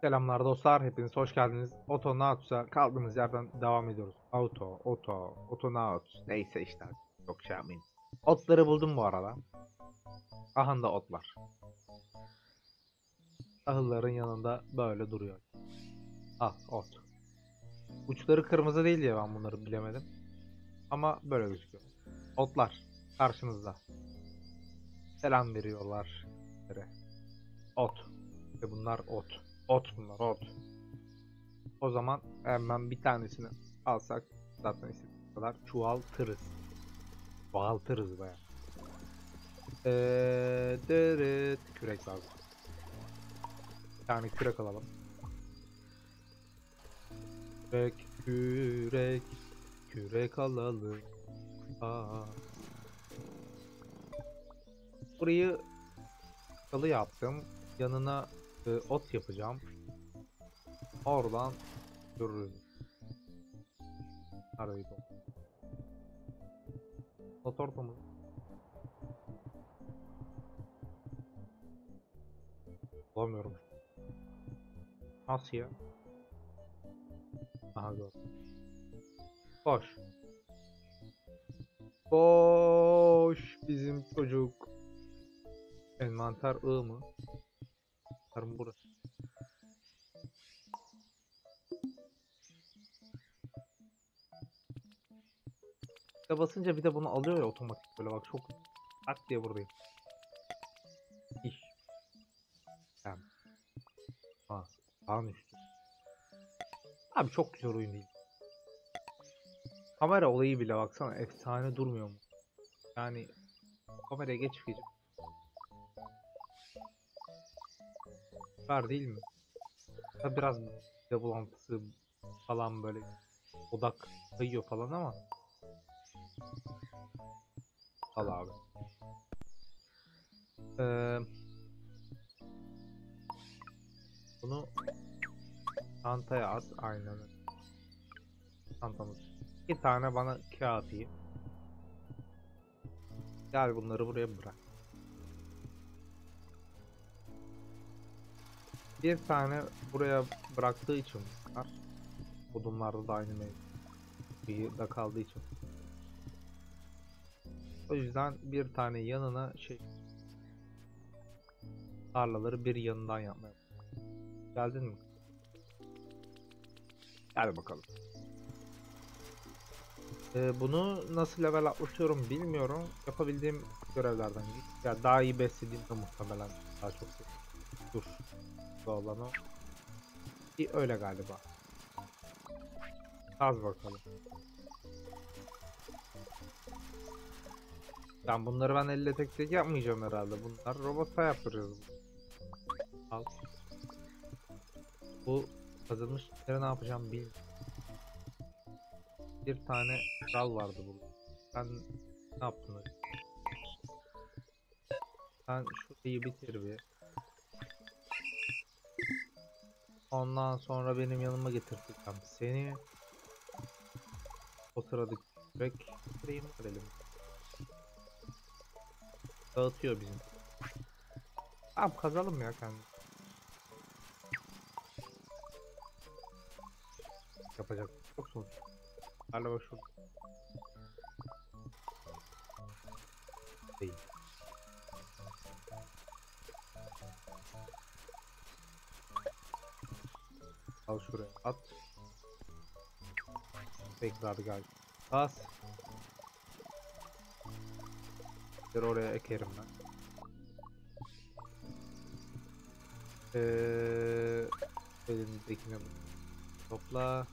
Selamlar dostlar, hepiniz hoş geldiniz. Autonauts'a kaldığımız yerden devam ediyoruz. Autonauts. Neyse işte çok şey yapmayın. Otları buldum bu arada. Aha da otlar. Tahılların yanında böyle duruyor. Ah ot. Uçları kırmızı değil diye ben bunları bilemedim. Ama böyle gözüküyor. Otlar karşınızda. Selam veriyorlar. Ot. Ve bunlar ot. Ot bunlar ot. O zaman hemen bir tanesini alsak zaten istediğimiz kadar çoğaltırız. Çoğaltırız baya. Dırıt. Kürek lazım. Bir tane kürek alalım. Kürek, kürek, kürek alalım. Aa. Burayı kalı yaptım. Yanına ot yapacağım. Oradan görürüz. Arayı da. Ot ortamı. Bulamıyorum. Nasıl ya? Aha gördüm. Koş. Koş bizim çocuk. Envanter I mı? Tarım burası. İşte basınca bir de bunu alıyor ya otomatik böyle bak çok tak diye buradayım. İş. Yani. Ha. Dağın üstü. Abi çok güzel oyun değil. Kamera olayı bile baksana efsane durmuyor mu? Yani kameraya geç çıkacağım. Var değil mi? Tabi biraz de bulantısı falan böyle odak kayıyor falan ama al abi. Ee, bunu çantaya at aynen. Çantamız. İki tane bana kağıt iyi. Gel bunları buraya bırak. Bir tane buraya bıraktığı için var. Odunlarda da aynı mevzuda kaldığı için. O yüzden bir tane yanına tarlaları bir yanından yapmaya. Geldin mi? Gel bakalım. Bunu nasıl level atlatıyorum bilmiyorum. Yapabildiğim görevlerden git. Ya daha iyi beslediğimde muhtemelen daha çok dur. Bu olan o. Bir öyle galiba. Az bakalım. Bunları ben elle tek tek yapmayacağım herhalde. Bunlar robota yaptıracağız. Al. Bu kazılmış yere ne yapacağım bilmiyorum. Bir tane kral vardı burada. Sen ne yaptın öyle? Sen şurayı bitir bir. Ondan sonra benim yanıma getireceğim seni. O sırada kürek küreğimi verelim. Dağıtıyor bizim. Tamam kazalım ya kendimiz. Yapacak çok zor. Galiba şu değil. Al şuraya at. Tekrar gel. Bas. Bir oraya ekerim ben. Elindekini topla.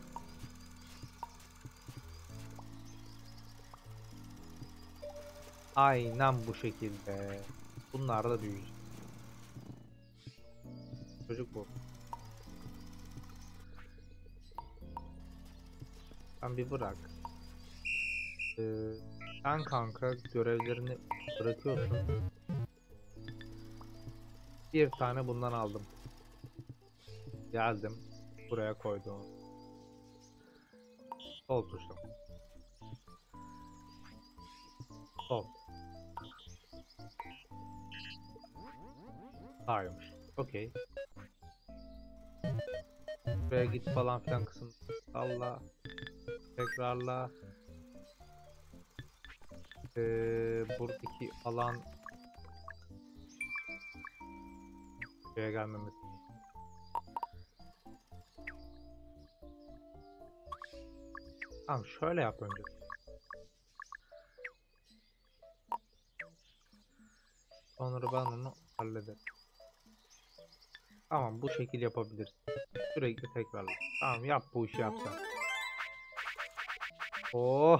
Aynen bu şekilde. Bunlar da büyüyecek. Çocuk bu. Sen bir bırak. Sen kanka görevlerini bırakıyorsun. Bir tane bundan aldım. Geldim. Buraya koydum. Sol tuşla. Sol. Sağymış. Okey. Buraya git falan filan kısım. Allah. Tekrarla. Buradaki alan buraya gelmemesi. Tamam şöyle yap önce. Sonra ben onu hallederim. Tamam bu şekil yapabilirsin. Sürekli tekrarla. Tamam yap bu işi yap sen. Oh.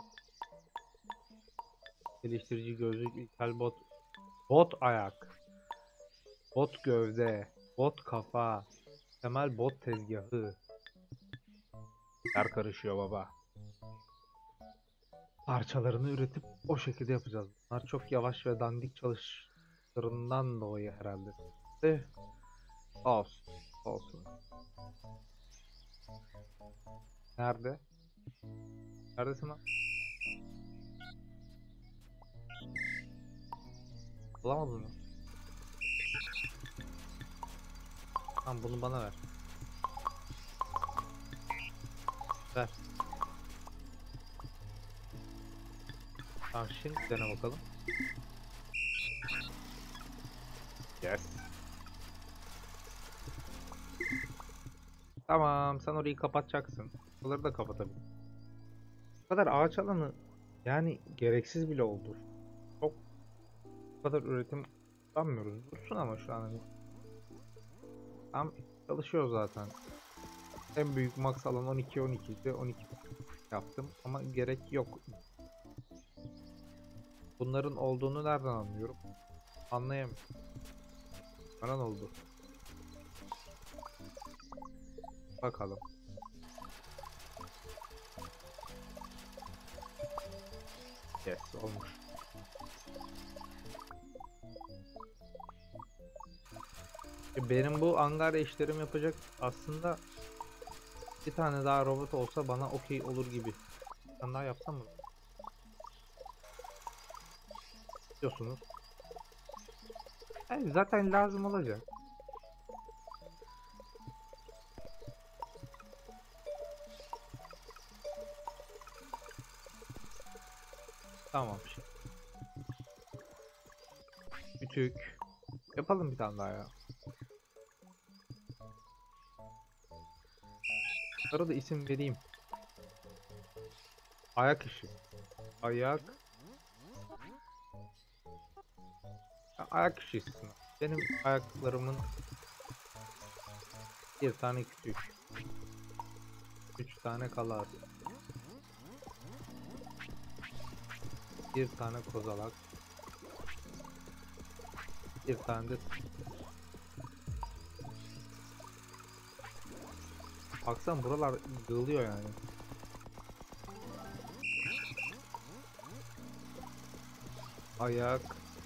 Geliştirici gözlük, ilkel bot. Bot ayak. Bot gövde. Bot kafa. Temel bot tezgahı. Yer karışıyor baba. Parçalarını üretip o şekilde yapacağız. Bunlar çok yavaş ve dandik çalıştıklarından dolayı herhalde. De olsun. Olsun. Nerede? Neredesin lan? Bulamadın mı? Tamam bunu bana ver. Ver. Tamam şimdi dene bakalım. Yes. Tamam sen orayı kapatacaksın. Buraları da kapatabilirsin. Bu kadar ağaç alanı yani gereksiz bile oldu. Çok bu kadar üretim yapmıyoruz. Dursun ama şu an hani. Tam çalışıyor zaten. En büyük max alan 12 idi. 12 yaptım ama gerek yok. Bunların olduğunu nereden anlıyorum? Anlayamıyorum. Bana ne oldu? Bakalım. Yes olmuş. Benim bu Angarya işlerimi yapacak aslında bir tane daha robot olsa bana okey olur gibi. Ben daha yapsam mı? Diyorsunuz. Yani zaten lazım olacak. Tamam. Kütük. Yapalım bir tane daha ya. Bunlara da isim vereyim. Ayak işi. Ayak. Ayak işi isim. Benim ayaklarımın bir tane kütük. 3 tane kalas. Bir tane kozalak. Bir tane de baksana buralar yığılıyor yani. Ayak.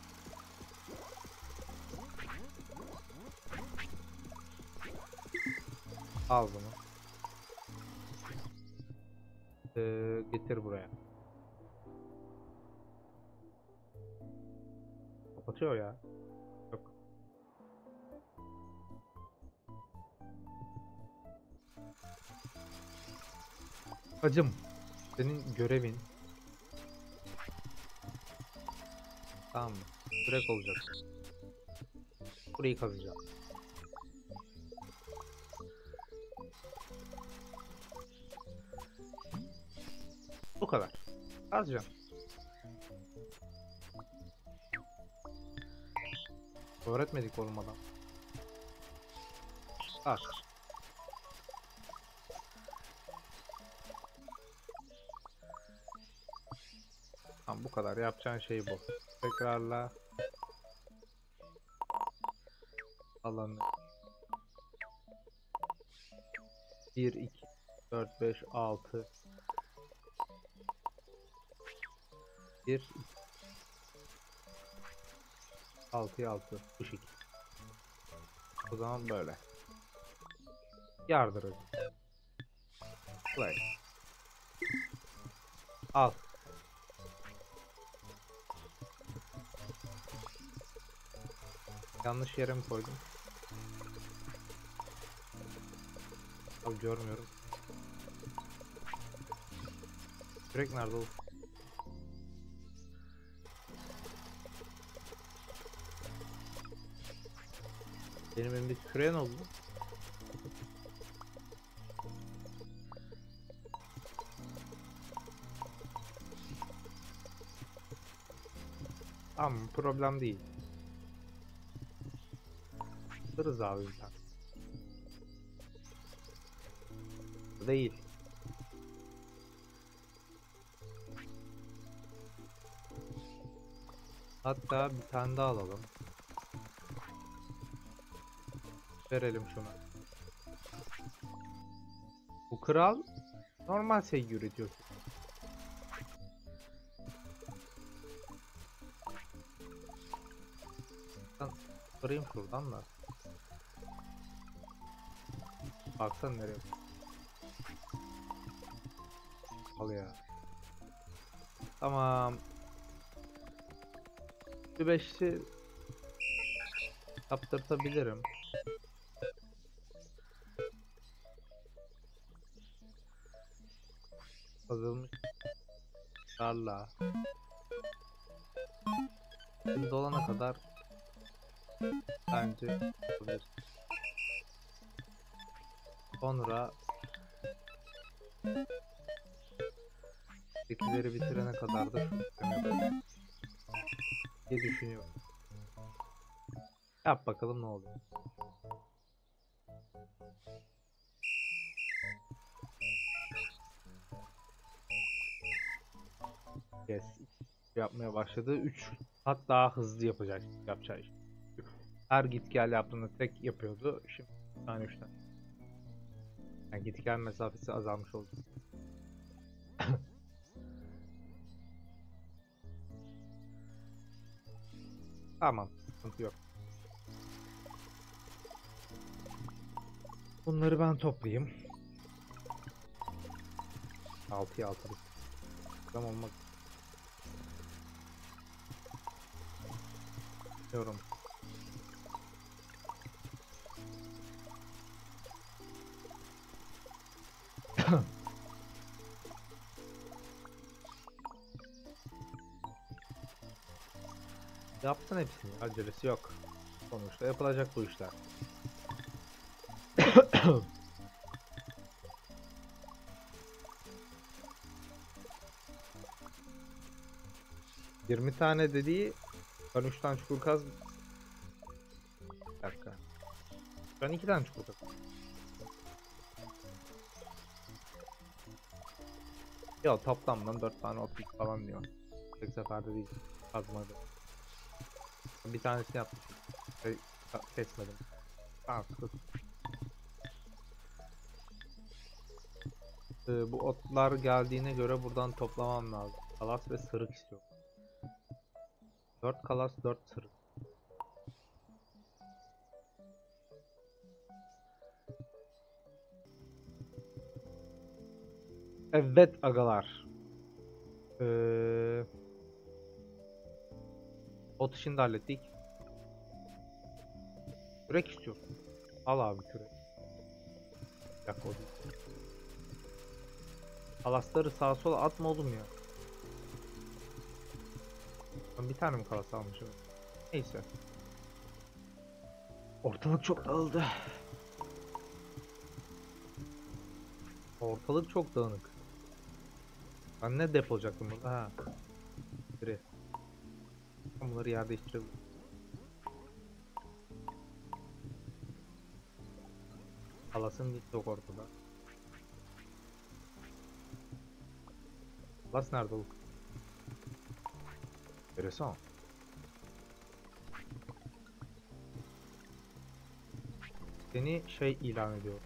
Al bunu. Getir buraya. Kapatıyor ya. Yok. Hacım. Senin görevin. Tamam mı? Direkt olacak. Burayı kazacağım. Bu kadar. Kazacağım. Öğretmedik olmadan. Kaz. Tamam bu kadar. Yapacağın şey bu. Tekrarla. Alanı. 1, 2, 4, 5, 6. 1, 6'ya 6. Bu şekilde. O zaman böyle. Yardırıcı. Play. Al. Yanlış yere mi koydum? Abi görmüyorum. Kürek nerede oğlum? Benim elimdeki küreğe ne oldu? Tamam, problem değil. Alırız abi bir tane. Değil. Hatta bir tane daha alalım. Verelim şunu. Bu kral normal sevgi üretiyor. Ben kırayım şuradan da. Baksana nereye. Al ya. Tamam. Bir 5'i yaptırtabilirim. Kazılmış tarla. Şimdi dolana kadar bence yapabiliriz. Sonra tekileri bitirene kadar da şu işlemi yapalım diye düşünüyorum. Yap bakalım ne oluyor. Yes. Yapmaya başladı. 3 kat daha hızlı yapacak yapacağı iş. Her git gel yaptığında tek yapıyordu. Şimdi 3 tane 3 tane. Yani git gel mesafesi azalmış oldu. Tamam, sıkıntı yok. Bunları ben toplayayım. 6'ya 6. Tamam olmak istiyorum. Yapsın hepsini. Acelesi yok. Sonuçta yapılacak bu işler. 20 tane dediği ben 3 tane çukur kaz. Bir dakika. Ben 2 tane çukur kaz. Ya toplamdan 4 tane otlik falan diyor. Tek seferde değil. Kazmadı. Bir tanesini yapmışım. Kesmedim. Tamam, sıkıntı. Bu otlar geldiğine göre buradan toplamam lazım. Kalas ve sırık istiyorum. 4 kalas 4 sırık. Evet agalar. Ot işini de hallettik. Kürek istiyorum. Al abi kürek. Bir dakika o değil. Kalasları sağa sola atma oğlum ya. Ben bir tane mi kalas almışım? Neyse. Ortalık çok dağıldı. Ortalık çok dağınık. Ben ne depolayacaktım burada? Ha. Biri. Bunları yer değiştirebilirim. Kalasın gitti yok ortada. Kalas nerede oğlum? Enteresan. Seni şey ilan ediyor.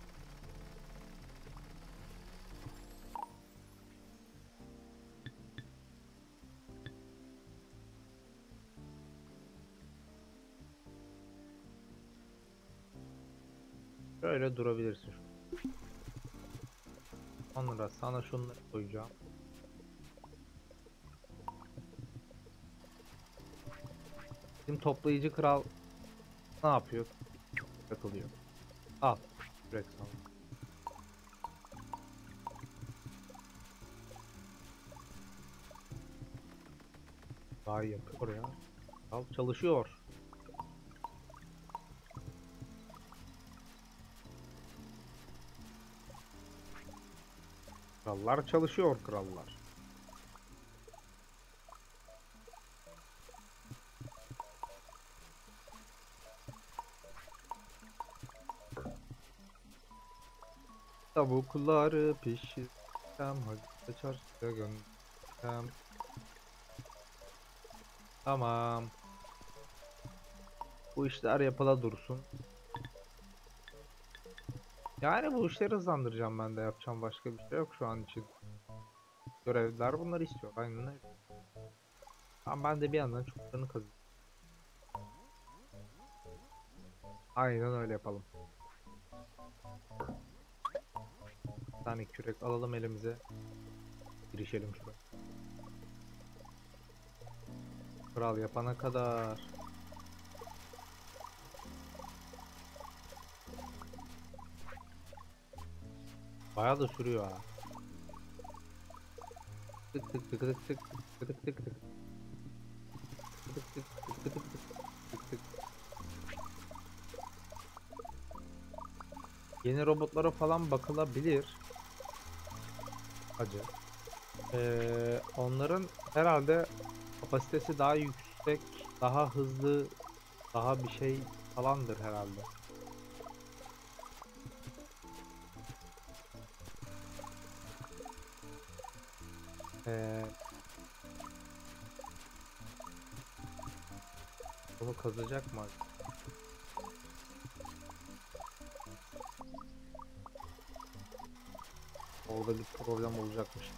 Böyle durabilirsin. Sonra sana şunları koyacağım. Bizim toplayıcı kral ne yapıyor? Takılıyor. Al. Direkt sana. Daha iyi yapıyor ya. Kral çalışıyor. Krallar çalışıyor, krallar. Tavukları pişirsem, hadi çarşıya göndersem. Tamam. Bu işler yapıla dursun. Yani bu işleri hızlandıracağım, ben de yapacağım başka bir şey yok şu an için. Görevliler bunları istiyor. Aynen öyle. Ama ben de bir yandan çoklarını kazıyorum. Aynen öyle yapalım. Bir tane kürek alalım elimize. Girişelim şuraya. Kral yapana kadar. Bayağı da sürüyor ha. Tık tık tık tık tık tık tık tık tık tık tık tık tık tık tık tık. Yeni robotlara falan bakılabilir. Acı. Onların herhalde kapasitesi daha yüksek, daha hızlı, daha bir şey falandır herhalde. Ee, Bunu kazacak mı? Orada bir problem olacakmış.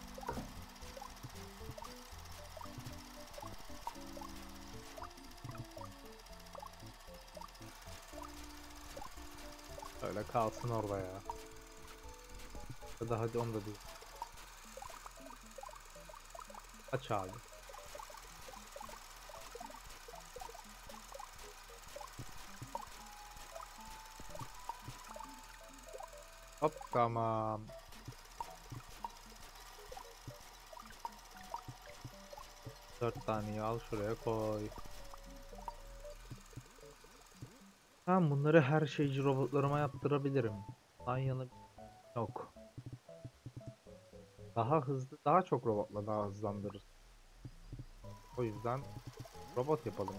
Öyle kalsın orada ya. Ya da hadi onu da değil. Aç abi. Hop tamam. Dört taneyi al şuraya koy. Ben bunları her şeyci robotlarıma yaptırabilirim. Yan yana yok. Daha hızlı, daha çok robotla daha hızlandırır. O yüzden robot yapalım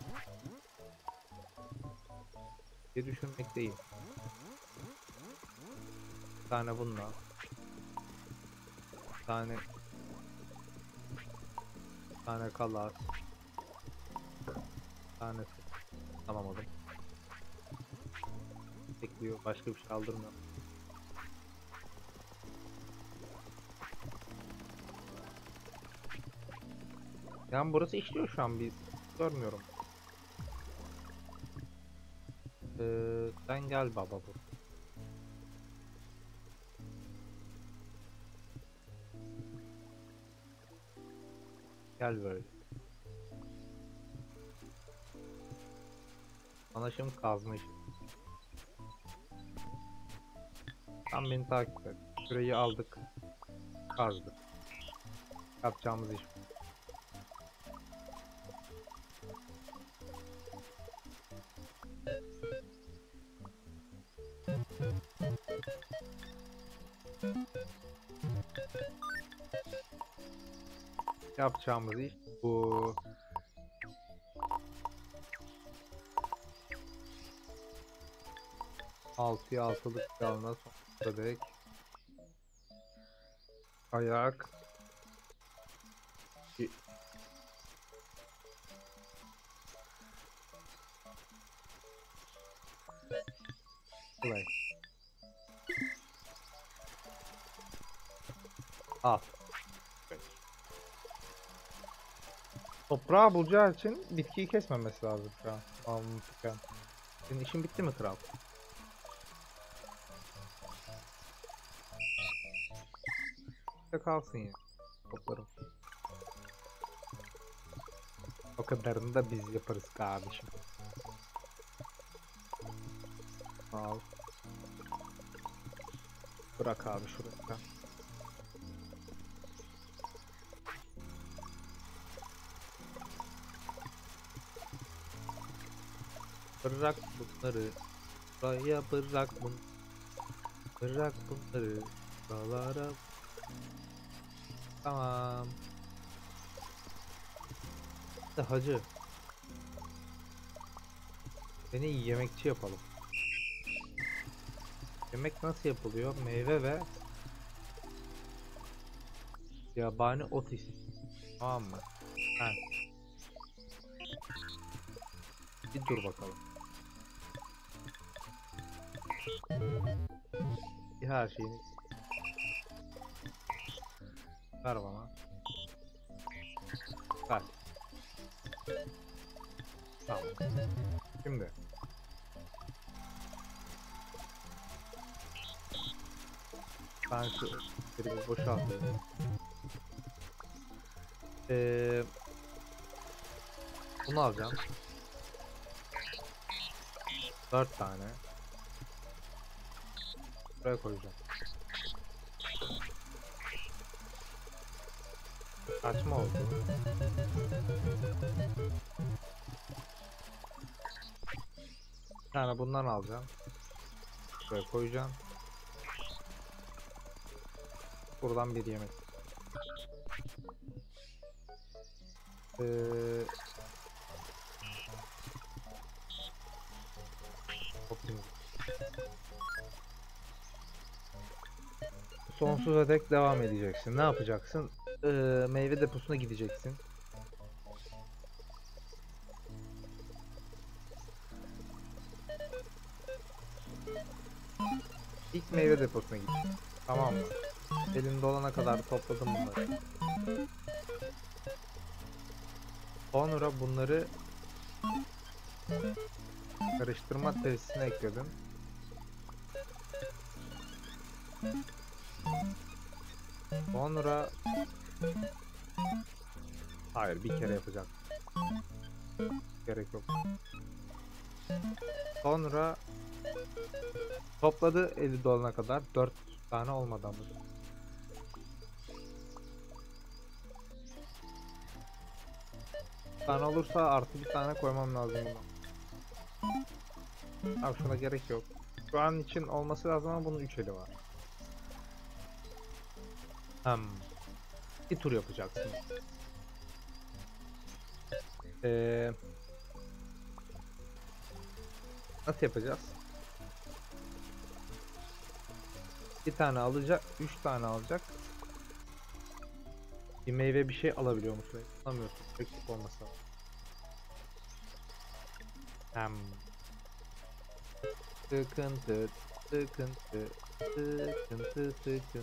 diye düşünmekteyim. Bir tane bununla, bir tane kalas, bir tanesi. Tamam oğlum. Bekliyor, başka bir şey aldırmıyor. Yani burası işliyor şu an, biz görmüyorum. Sen gel baba bu. Gel böyle. Sana şimdi kazma işi. Sen beni takip et. Süreyi aldık. Kazdık. Yapacağımız iş bu. Yapacağımız iş bu. Altıya altılık yanına sonuna dek. Ayak. Bir- Play. Al. Toprağı bulacağı için bitkiyi kesmemesi lazım şu an. Mantıken. Senin işin bitti mi kral? İşte kalsın ya. Toplarım. O kadarını da biz yaparız kardeşim. Al. Bırak abi şuraya. Bırak bunları. Buraya bırak bunu. Bırak bunları. Buralara. Tamam. İşte hacı. Seni yemekçi yapalım. Yemek nasıl yapılıyor? Meyve ve yabani ot isim. Tamam mı? Ha, bir dur bakalım. Bir her şeyini ver bana. Ver. Tamam. Şimdi ben şu bir boşaltıyorum. Ee, Bunu alacağım. 4 tane. Buraya koyacağım. Kaçma oldu. Bir tane bundan alacağım. Buraya koyacağım. Buradan bir yemek. Ee, Optimum. Sonsuza dek devam edeceksin. Ne yapacaksın? Meyve deposuna gideceksin. İlk meyve deposuna git. Tamam mı? Elin dolana kadar topladım bunları. Sonra bunları karıştırma tesisine ekledim. Sonra hayır, bir kere yapacağım. Gerek yok. Sonra topladı eli dolana kadar 4 tane olmadan bu. Bir tane olursa artı bir tane koymam lazım buna. Abi şuna gerek yok. Şu an için olması lazım ama bunun 3 eli var. Hmm. Bir tur yapacaksın. Ee, Nasıl yapacağız? Bir tane alacak, 3 tane alacak. Bir meyve bir şey alabiliyor musun? Alamıyorsun. Eksik olmasa. Hmm. Sıkıntı, sıkıntı, sıkıntı, sıkıntı.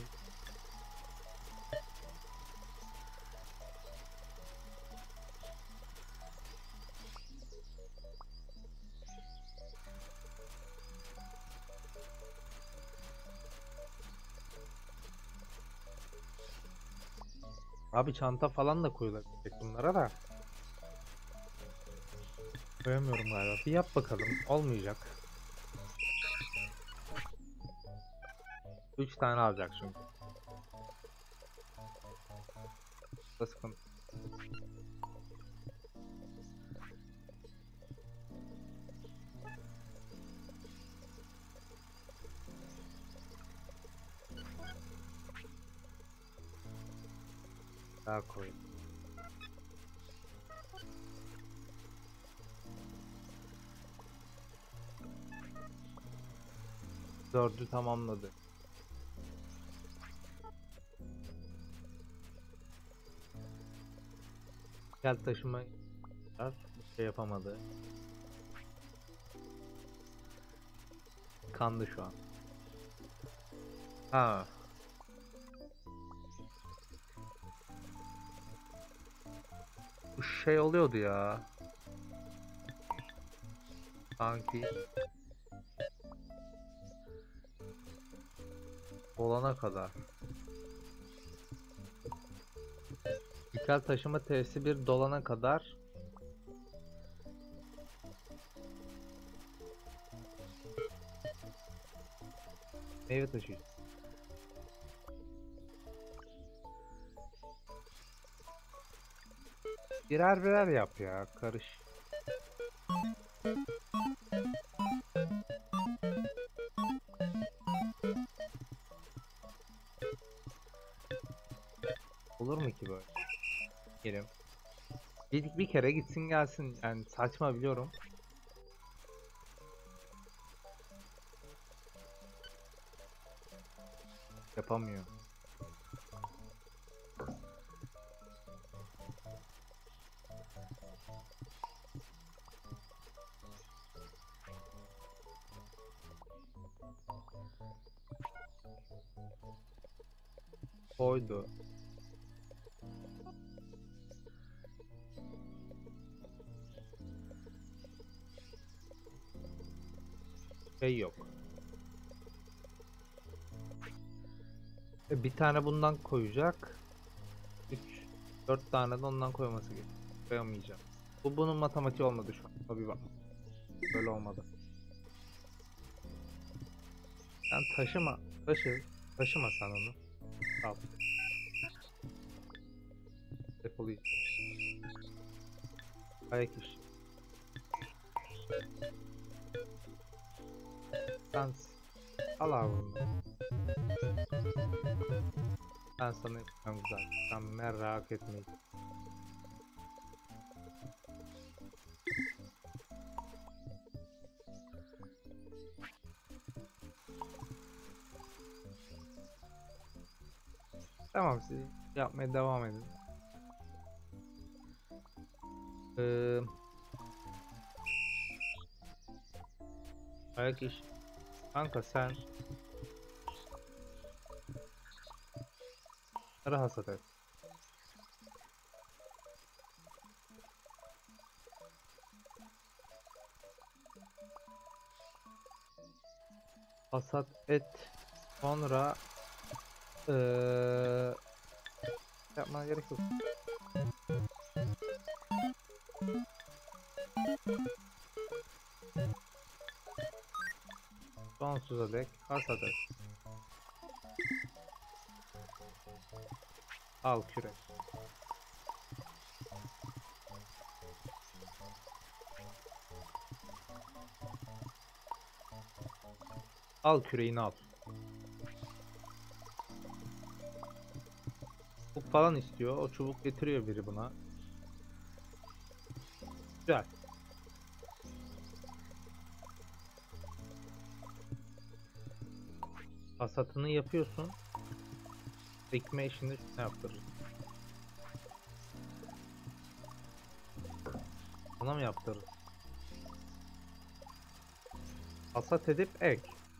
Abi çanta falan da koyulabilecek bunlara da. Koyamıyorum galiba. Bir yap bakalım. Olmayacak. 3 tane alacak çünkü. Bu da sıkıntı. Daha koy. Dördü tamamladı. Gel taşıma bir şey yapamadı. Kandı şu an. Ha. Bu şey oluyordu ya. Sanki olana kadar. İlkel taşıma tesisi bir dolana kadar meyve taşıyacağız. Birer birer yap ya. Karış. Yapılır mı ki böyle? Gelin. Bir kere gitsin gelsin. Yani saçma biliyorum. Yapamıyor. Koydu. Şey yok. Bir tane bundan koyacak. 3 4 tane de ondan koyması gerekiyor. Koyamayacağım. Bunun matematiği olmadı şu an. Tabii bak. Böyle olmadı. Sen taşıma sen onu. Al. Depolayacağım. Ayak iş. Sen al abi bunu. Ben sana yapacağım güzel. Sen merak etmeyin. Tamam, siz yapmaya devam edin. Ee, Ayak iş. Kanka sen hasat et. Hasat et. Sonra yapmana gerek yok. Sonsuza dek hasat et. Al kürek. Al küreğini al. Çubuk falan istiyor. O çubuk getiriyor biri buna. Güzel. Hasatını yapıyorsun. Ekme işini ne yaptırır? Bana mı yaptırır? Hasat edip ek.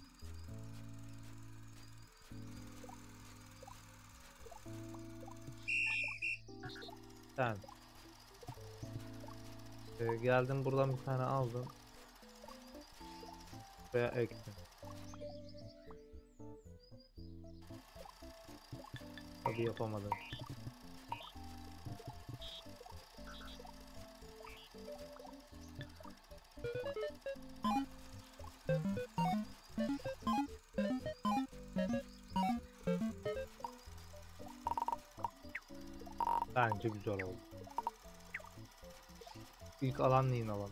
Sen geldin buradan bir tane aldın veya ektin. Hadi yapamadım. Bence güzel oldu. İlk alan neyin alan?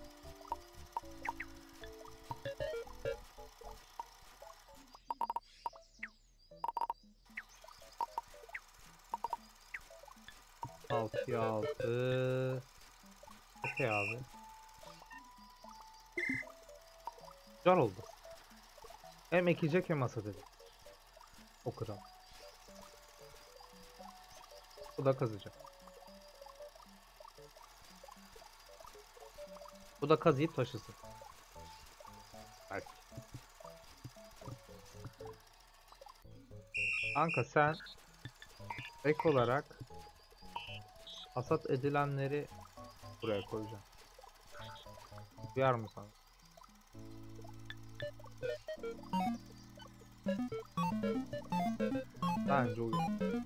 Altıya altı. Okey abi. Güzel oldu. Hem ekecek hem hasat edecek. O kral. Bu da kazacak. Bu da kazıyıp taşısın. Belki. Kanka sen ek olarak hasat edilenleri buraya koyacağım. Duyar mı sana? Bence uyuyor.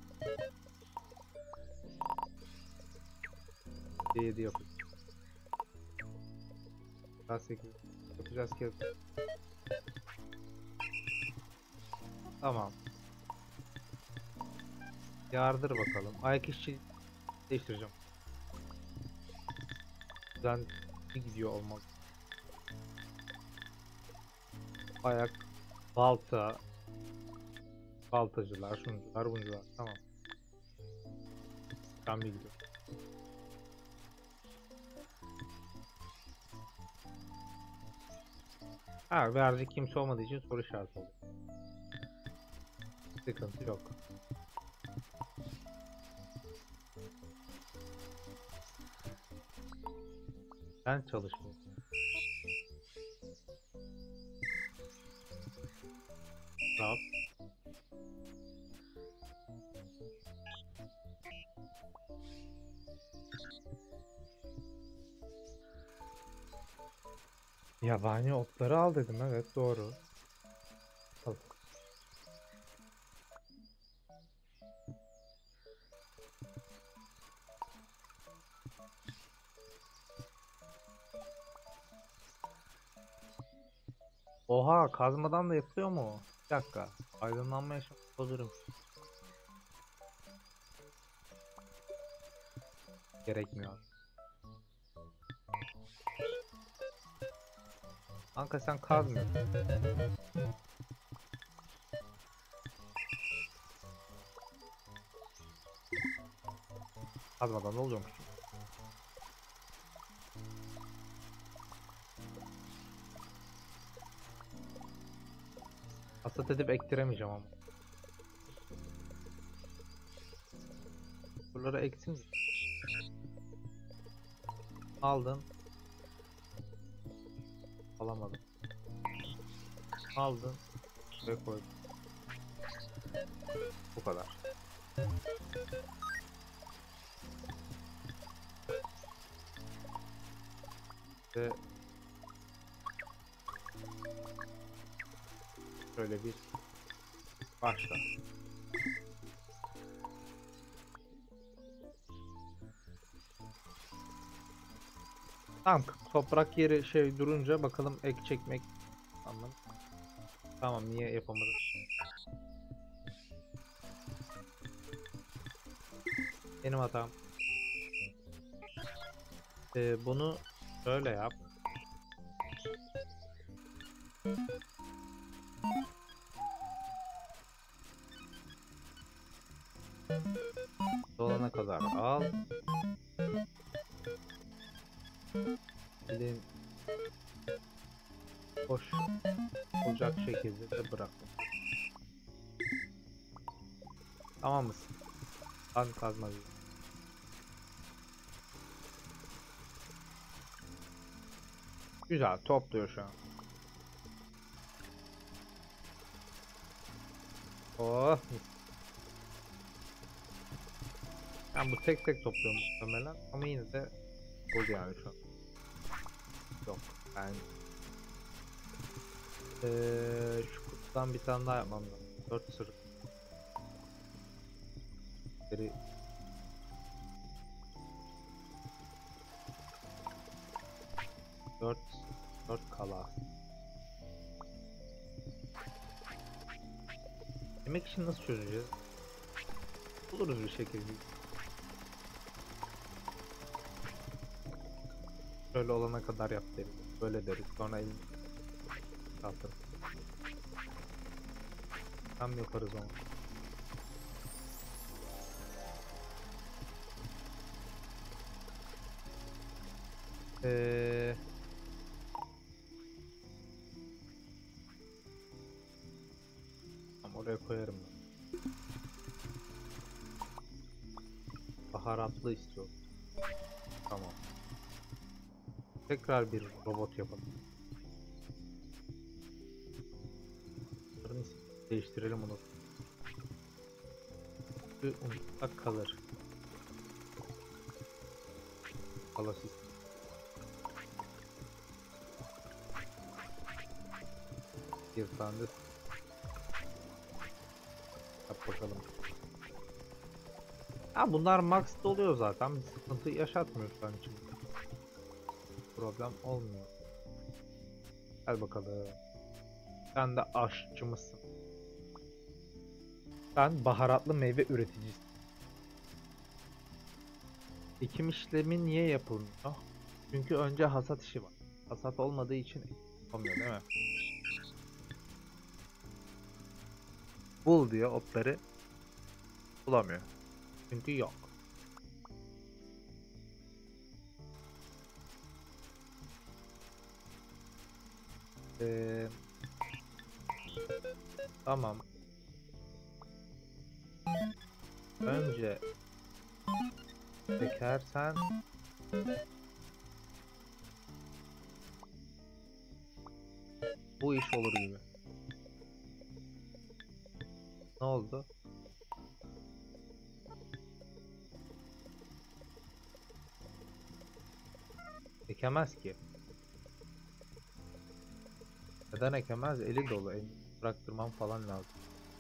7 yapacağız. Daha 8 yapacağız ki. Tamam. Yardır bakalım. Ayak işçi değiştireceğim. Ben gidiyor olmaz. Ayak, balta, baltacılar, şuncular, buncular. Tamam. Ben bir gidiyorum. Ha, verecek kimse olmadığı için soru işareti oldu. Sıkıntı yok. Ben çalışmıyorum. Rahat. Yabani otları al dedim, evet doğru. Al. Oha, kazmadan da yapıyor mu? Bir dakika. Aydınlanma yaşamak olurum. Gerekmiyor. Kanka sen kazmıyorsun. Kazmadan ne oluyormuş? Hasat edip ektiremeyeceğim ama. Buralara eksin. Aldın. Alamadım. Aldın. Ve koydum. Bu kadar. Ve şöyle bir başla. Tamam, toprak yeri şey durunca bakalım ek çekmek. Tamam. Tamam, niye yapamadım? Benim hatam. Bunu şöyle yap. Dolana kadar al. Elin boş olacak şekilde de bırak. Tamam mısın? Kazma gibi. Güzel topluyor şu an. Oh. Ben bu tek tek topluyorum muhtemelen ama yine de oldu yani şu an. Yok ben şu kutudan bir tane daha yapmam lazım. 4 sırık. Geri 4 kala. Yemek için nasıl çözeceğiz? Buluruz bir şekilde. Şöyle olana kadar yap deriz. Böyle deriz. Sonra elini kaldır. Tam yaparız onu. Tamam, oraya koyarım ben. Baharatlı istiyorum. Tamam. Tekrar bir robot yapalım. Değiştirelim onu. Unutsak kalır. Kalasız. Bir tane de yap bakalım. Ha, bunlar max'ta oluyor zaten. Bir sıkıntı yaşatmıyor şu an için. Problem olmuyor. Gel bakalım. Sen de aşçı mısın? Ben baharatlı meyve üreticisi. Ekim işlemi niye yapılmıyor? Çünkü önce hasat işi var. Hasat olmadığı için olmuyor değil mi? Bul diyor otları. Bulamıyor. Çünkü yok. Ee, tamam. Önce ekersen bu iş olur gibi. Ne oldu? Ekemez ki. Neden ekemez? Eli dolu. Elini bıraktırmam falan lazım.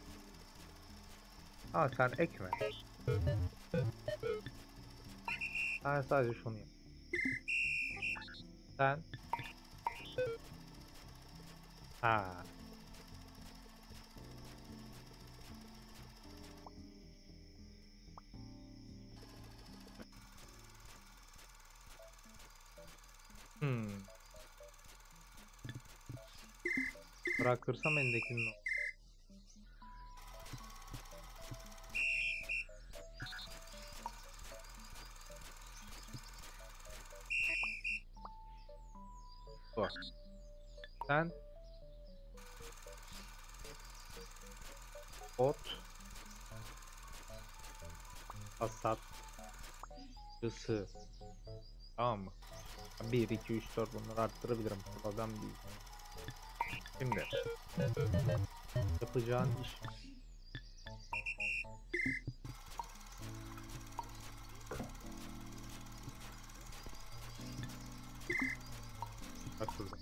Ha sen ekme. Sen sadece şunu yap. Sen ha. Hmm. Bırakırsam elindekinin o. Bu. Sen ot hasat ısı. Tamam mı? 1, 2, 3, 4 bunları arttırabilirim. Problem değil. Şimdi yapacağın iş bak burada.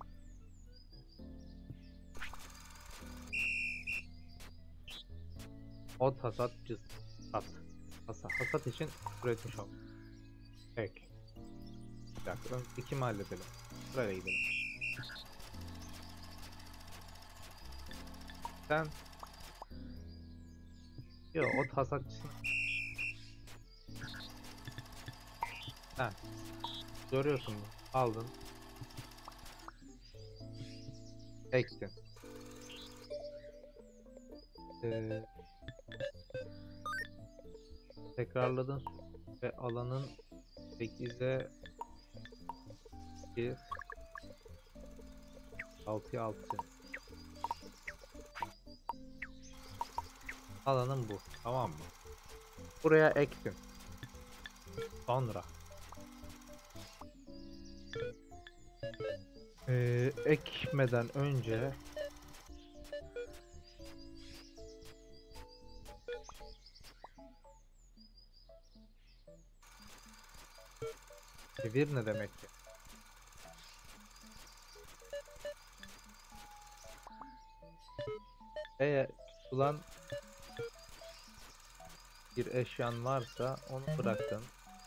Ot hasat cız. Hasat için üretmiş ol. Ek. Bir dakika. İki mi halledelim? Sırayla gidelim. Sen yo ot hasatçısın. Ha. Görüyorsun mu? Aldın. Ektin. Ee, tekrarladın ve alanın 8'e 1 6'ya 6. Alanın bu. Tamam mı? Buraya ektin. Sonra ekmeden önce çevir ne demek ki? Eğer tutulan bir eşyan varsa onu bıraktın.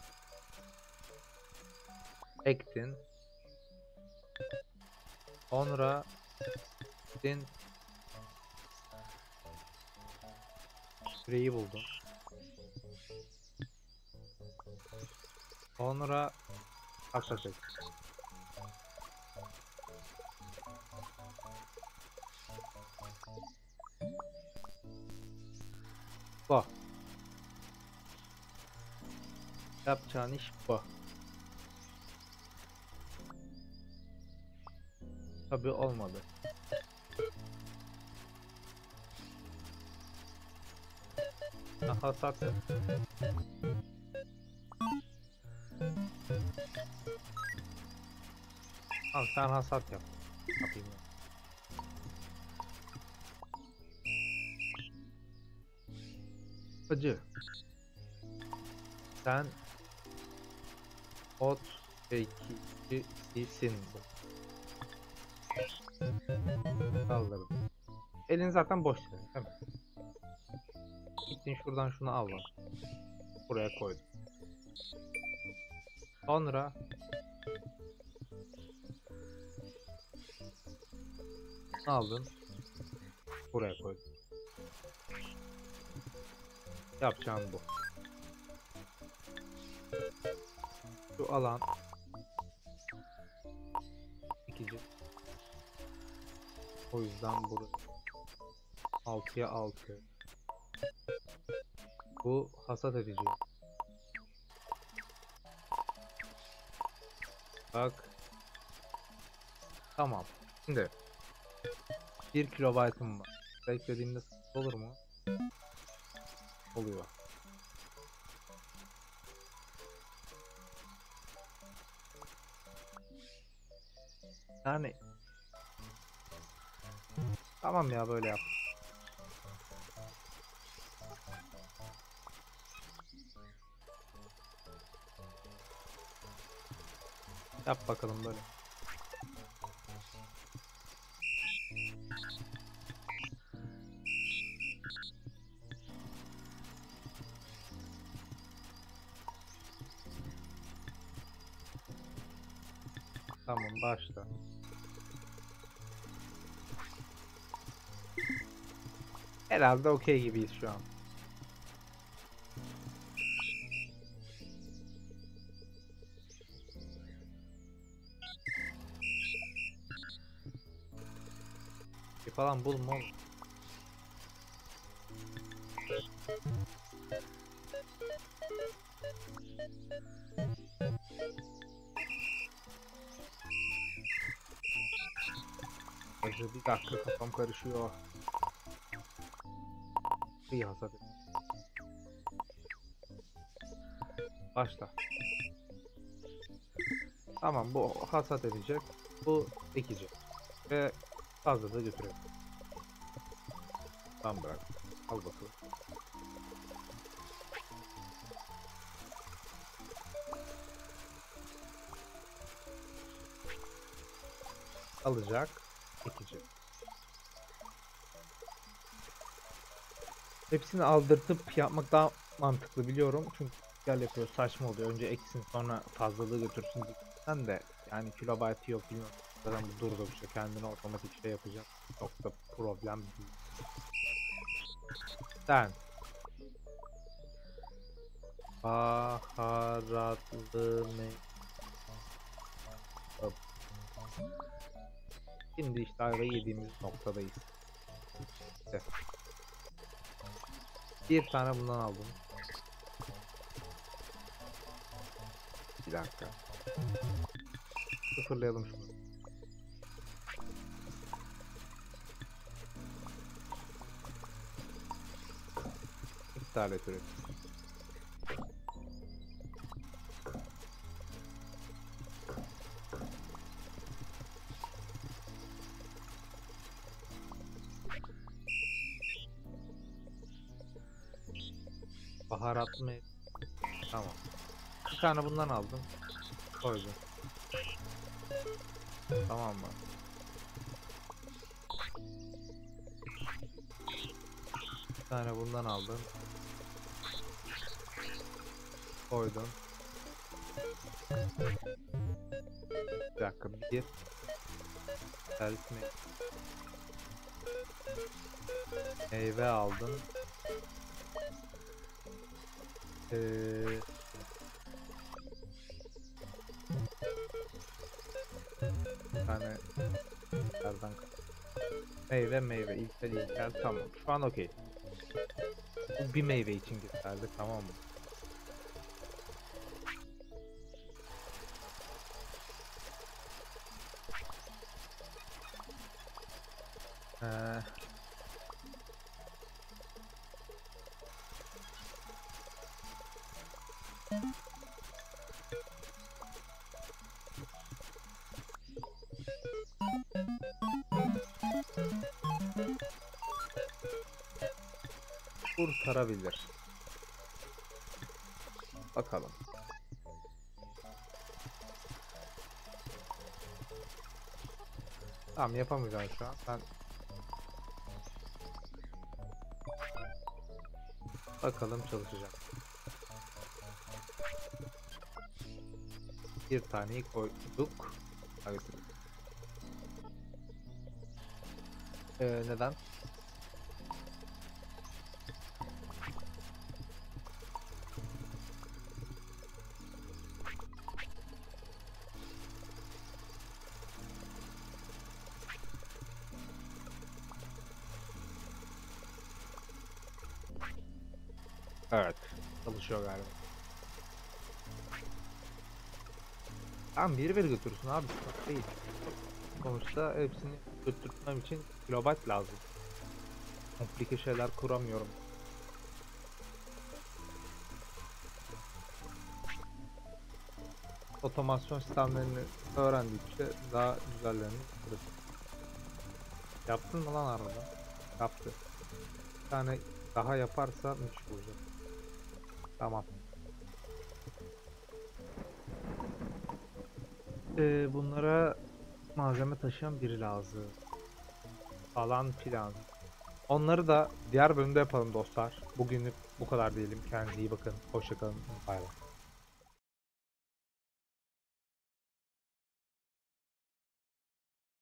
Ektin. Sonra gittin. Süreyi buldun. Sonra hasat et. Bu. Yapacağın iş bu. Tabii olmadı. Hasat et. Al sen hasat yap. Yapayım ben. Hacı. Sen ot bekçisisin. Kaldırdım. Elin zaten boş senin, değil mi? Gittin şuradan şunu al bak. Buraya koydum. Sonra aldın. Buraya koydum. Yapacağım bu. Şu alan ikinci. O yüzden burası 6'ya 6. Bu hasat edici. Bak. Tamam. Şimdi 1 kilobaytım var. Beklediğimde sıkıntı olur mu? Oluyor. Yani tamam ya, böyle yap. Yap bakalım böyle. Tamam, başla. Herhalde okey gibiyiz şu an. Falan bulma oğlum. Bir dakika, kafam karışıyor. İyi hasat et. Başla. Tamam, bu hasat edecek. Bu ekecek. Ve fazla da götürüyor. Tamam, bırak. Al bakalım. Alacak. Ekecek. Hepsini aldırtıp yapmak daha mantıklı biliyorum. Çünkü gel yapıyor, saçma oluyor. Önce eksin sonra fazlalığı götürsün sen de, yani kilobaytı yok bilmiyorum. Zaten bu durdu bir şey, kendine otomatik şey yapacak. Çok da problem değil. Sen baharatlı mı? Şimdi işte ayvayı yediğimiz noktadayız. İşte. Bir tane bundan aldım. Bir dakika. Sıfırlayalım şunu. İptal et üretim. Baharatlı mı? Tamam. Bir tane bundan aldım. Koydum. Tamam mı? Bir tane bundan aldım. Koydum. Bir dakika, bir servis meyve aldım. Bir tane meyve ilkel tamam. Şu an okey. Bu bir meyve için geçerli, tamam mı? Ee, kurtarabilir. Bakalım. Tamam, yapamayacağım şu an. Ben bakalım çalışacak. Bir taneyi koyduk. Evet. Neden? Evet. Çalışıyor galiba. Tamam, biri götürsün abi. Değil. Sonuçta hepsini götürtmem için kilobayt lazım. Komplike şeyler kuramıyorum. Otomasyon sistemlerini öğrendikçe daha güzellerini yaparız. Yaptın mı lan arada? Yaptı. Bir tane daha yaparsa müthiş olacak. Tamam. Bunlara malzeme taşıyan biri lazım. Falan filan. Onları da diğer bölümde yapalım dostlar. Bugünlük bu kadar diyelim. Kendinize iyi bakın. Hoşça kalın. Bay bay.